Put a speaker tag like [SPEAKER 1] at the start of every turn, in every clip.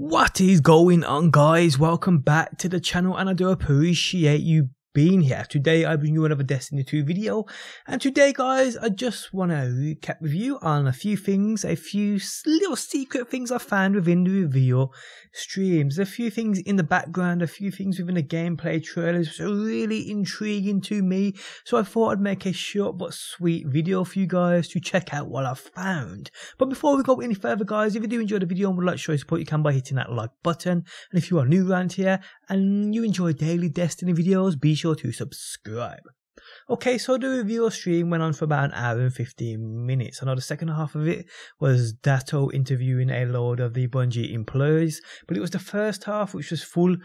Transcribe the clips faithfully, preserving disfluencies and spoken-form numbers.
[SPEAKER 1] What is going on, guys? Welcome back to the channel, and I do appreciate you being here. Today I bring you another Destiny two video, and today, guys, I just want to recap with you on a few things, a few little secret things I found within the reveal streams, a few things in the background, a few things within the gameplay trailers which are really intriguing to me. So I thought I'd make a short but sweet video for you guys to check out what I've found. But before we go any further, guys, if you do enjoy the video and would like to show your support, you can by hitting that like button. And if you are new around here and you enjoy daily Destiny videos, be sure to subscribe. Okay, so the reveal stream went on for about an hour and fifteen minutes. I know the second half of it was Datto interviewing a load of the Bungie employees, but it was the first half which was full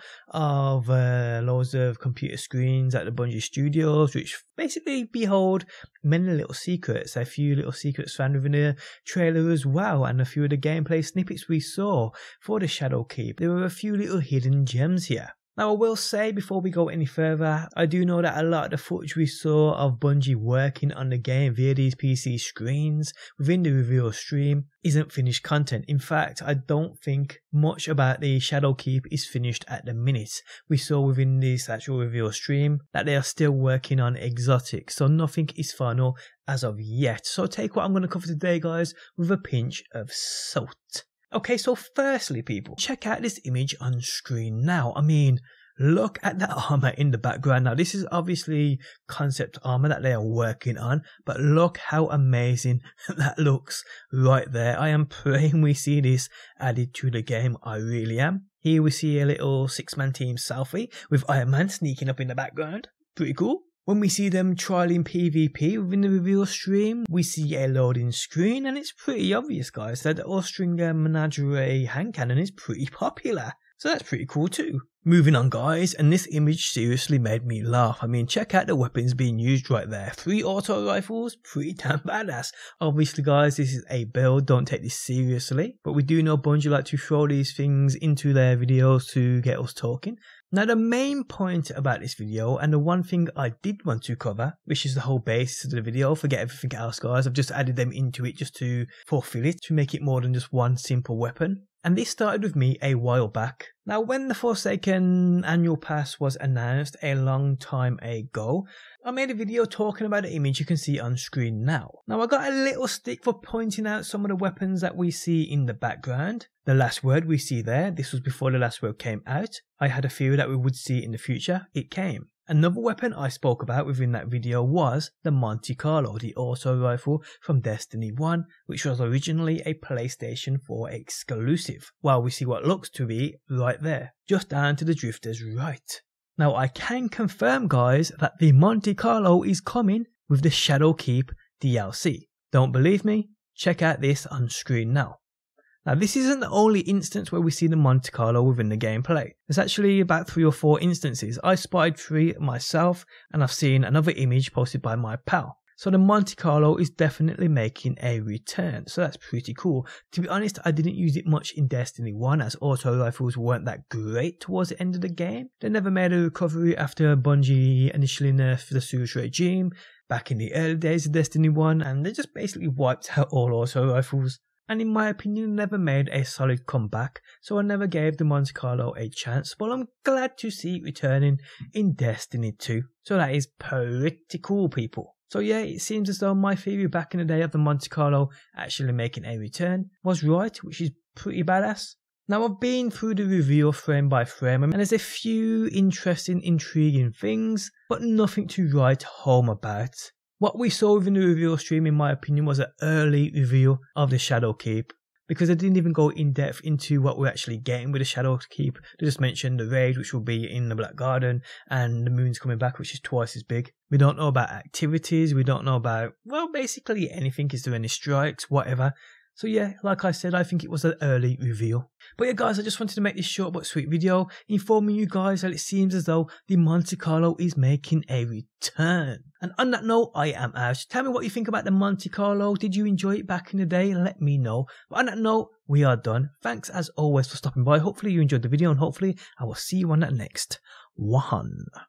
[SPEAKER 1] of uh, loads of computer screens at the Bungie studios, which basically behold many little secrets, a few little secrets found within the trailer as well, and a few of the gameplay snippets we saw for the Shadowkeep. There were a few little hidden gems here. Now, I will say before we go any further, I do know that a lot of the footage we saw of Bungie working on the game via these P C screens within the reveal stream isn't finished content. In fact, I don't think much about the Shadowkeep is finished at the minute. We saw within this actual reveal stream that they are still working on exotics, so nothing is final as of yet. So take what I'm going to cover today, guys, with a pinch of salt. Okay, so firstly, people, check out this image on screen now. I mean, look at that armor in the background. Now, this is obviously concept armor that they are working on, but look how amazing that looks right there. I am praying we see this added to the game. I really am. Here we see a little six-man team selfie with Iron Man sneaking up in the background. Pretty cool. When we see them trialing PvP within the reveal stream, we see a loading screen, and it's pretty obvious, guys, that the Austringer Menagerie hand cannon is pretty popular. So that's pretty cool too. Moving on, guys, and this image seriously made me laugh. I mean, check out the weapons being used right there. Three auto rifles, pretty damn badass. Obviously, guys, this is a build, don't take this seriously. But we do know Bungie like to throw these things into their videos to get us talking. Now, the main point about this video, and the one thing I did want to cover, which is the whole basis of the video, forget everything else, guys, I've just added them into it just to fulfill it, to make it more than just one simple weapon. And this started with me a while back. Now, when the Forsaken annual pass was announced a long time ago, I made a video talking about the image you can see on screen now. Now, I got a little stick for pointing out some of the weapons that we see in the background. The last word we see there, this was before the last word came out. I had a theory that we would see it in the future. It came. Another weapon I spoke about within that video was the Monte Carlo, the auto rifle from Destiny one, which was originally a PlayStation four exclusive. Well, we see what looks to be right there, just down to the drifter's right. Now, I can confirm, guys, that the Monte Carlo is coming with the Shadowkeep D L C. Don't believe me? Check out this on screen now. Now, this isn't the only instance where we see the Monte Carlo within the gameplay. There's actually about three or four instances. I spotted three myself, and I've seen another image posted by my pal. So the Monte Carlo is definitely making a return, so that's pretty cool. To be honest, I didn't use it much in Destiny one, as auto rifles weren't that great towards the end of the game. They never made a recovery after Bungie initially nerfed the Surge regime back in the early days of Destiny one, and they just basically wiped out all auto rifles. And in my opinion, never made a solid comeback, so I never gave the Monte Carlo a chance, but I'm glad to see it returning in Destiny two. So that is pretty cool, people. So yeah, it seems as though my theory back in the day of the Monte Carlo actually making a return was right, which is pretty badass. Now, I've been through the reveal frame by frame, and there's a few interesting, intriguing things, but nothing to write home about. What we saw within the reveal stream, in my opinion, was an early reveal of the Shadowkeep, because they didn't even go in depth into what we're actually getting with the Shadowkeep. They just mentioned the raid, which will be in the Black Garden, and the moon's coming back, which is twice as big. We don't know about activities, we don't know about, well, basically anything. Is there any strikes, whatever. So yeah, like I said, I think it was an early reveal. But yeah, guys, I just wanted to make this short but sweet video, informing you guys that it seems as though the Monte Carlo is making a return. And on that note, I am out. Tell me what you think about the Monte Carlo. Did you enjoy it back in the day? Let me know. But on that note, we are done. Thanks as always for stopping by. Hopefully you enjoyed the video, and hopefully I will see you on that next one.